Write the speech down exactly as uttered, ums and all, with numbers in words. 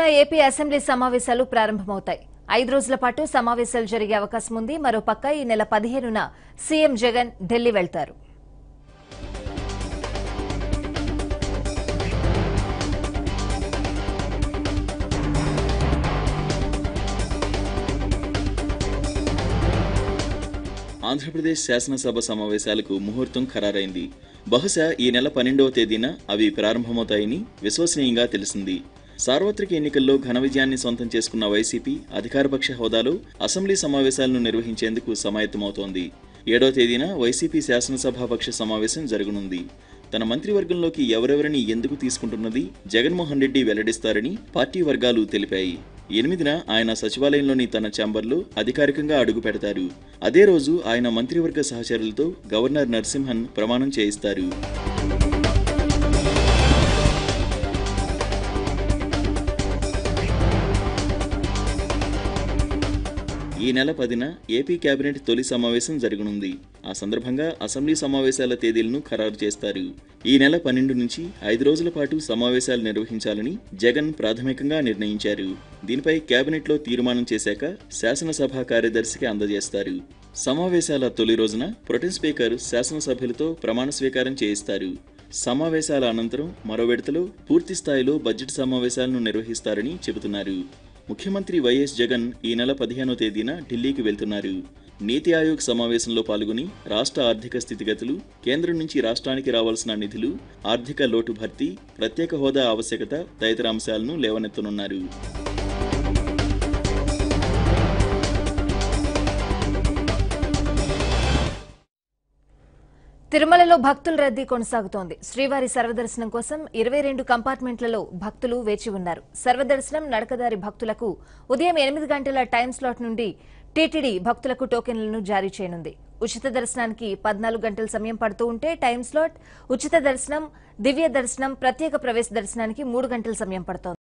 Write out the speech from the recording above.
AP assembly సమావేశాలు ప్రారంభమవుతాయి. ఐదు రోజుల పాటు సమావేశాలు జరిగే అవకాశం ఉంది. మరోపక్క ఈ నెల పదిహేనున సీఎం జగన్ ఢిల్లీ వెళ్తారు. ఆంధ్రప్రదేశ్ శాసనసభ సమావేశాలకు ముహూర్తం ఖరారైంది. బహుశా ఈ నెల పన్నెండవ తేదీన అవి ప్రారంభమవుతాయని విశ్వసనీయంగా తెలిసింది. సార్వత్రిక ఎన్నికల్లో ఘన విజయాన్ని సొంతం చేసుకున్న వైసీపీ అధికారపక్ష హోదాలో అసెంబ్లీ సమావేశాలను నిర్వహించేందుకు సమాయత్తమవుతోంది. ఏడో తేదీన వైసీపీ శాసనసభాపక్ష సమావేశం జరగనుంది. తన మంత్రివర్గంలోకి ఎవరెవరిని ఎందుకు తీసుకుంటున్నది జగన్మోహన్ రెడ్డి వెల్లడిస్తారని పార్టీ వర్గాలు తెలిపాయి. ఎనిమిదిన ఆయన సచివాలయంలోని తన ఛాంబర్లో అధికారికంగా అడుగు పెడతారు. అదే రోజు ఆయన మంత్రివర్గ సహచరులతో గవర్నర్ నరసింహన్ ప్రమాణం చేయిస్తారు. ఈ నెల పదిన ఏపీ కేబినెట్ తొలి సమావేశం జరగనుంది. ఆ సందర్భంగా అసెంబ్లీ సమావేశాల తేదీలను ఖరారు చేస్తారు. ఈ నెల పన్నెండు నుంచి ఐదు రోజుల పాటు సమావేశాలు నిర్వహించాలని జగన్ ప్రాథమికంగా నిర్ణయించారు. దీనిపై కేబినెట్లో తీర్మానం చేశాక శాసనసభ కార్యదర్శికి అందజేస్తారు. సమావేశాల తొలి రోజున ప్రొటెం స్పీకర్ శాసనసభ్యులతో ప్రమాణ స్వీకారం చేయిస్తారు. సమావేశాల అనంతరం మరో విడతలో పూర్తి స్థాయిలో బడ్జెట్ సమావేశాలను నిర్వహిస్తారని చెబుతున్నారు. ముఖ్యమంత్రి వైఎస్ జగన్ ఈ నెల పదిహేనో తేదీన ఢిల్లీకి వెళ్తున్నారు. నీతి ఆయోగ్ సమావేశంలో పాల్గొని రాష్ట్ర ఆర్థిక స్థితిగతులు, కేంద్రం నుంచి రాష్ట్రానికి రావాల్సిన నిధులు, ఆర్థిక లోటు భర్తీ, ప్రత్యేక హోదా ఆవశ్యకత తదితర అంశాలను లేవనెత్తనున్నారు. తిరుమలలో భక్తుల రద్దీ కొనసాగుతోంది. శ్రీవారి సర్వదర్శనం కోసం ఇరవై రెండు కంపార్ట్మెంట్లలో భక్తులు వేచి ఉన్నారు. సర్వదర్శనం నడకదారి భక్తులకు ఉదయం ఎనిమిది గంటల టైం స్లాట్ నుండి టీటీడీ భక్తులకు టోకెన్లను జారీ చేయనుంది. ఉచిత దర్శనానికి పద్నాలుగు గంటల సమయం పడుతూ ఉంటే టైం స్లాట్, ఉచిత దర్శనం, దివ్య దర్శనం, ప్రత్యేక ప్రవేశ దర్శనానికి మూడు గంటల సమయం పడుతోంది.